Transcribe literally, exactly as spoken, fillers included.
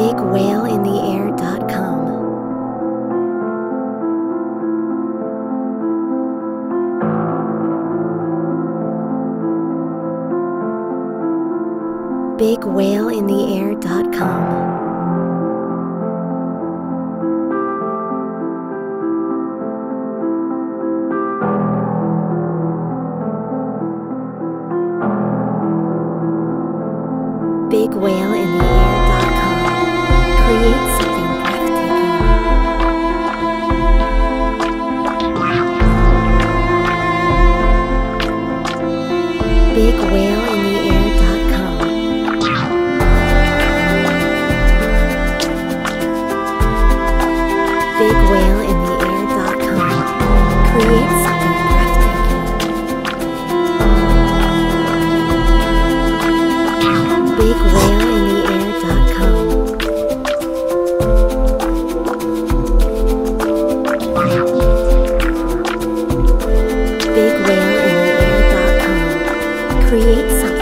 big whale in the air dot com. big whale in the air dot com. big whale in the air dot com. Create something breathtaking. big whale in the air dot com. big whale in the air dot com. Create something breathtaking. big whale in the air dot com. big whale in the air dot com. Create something.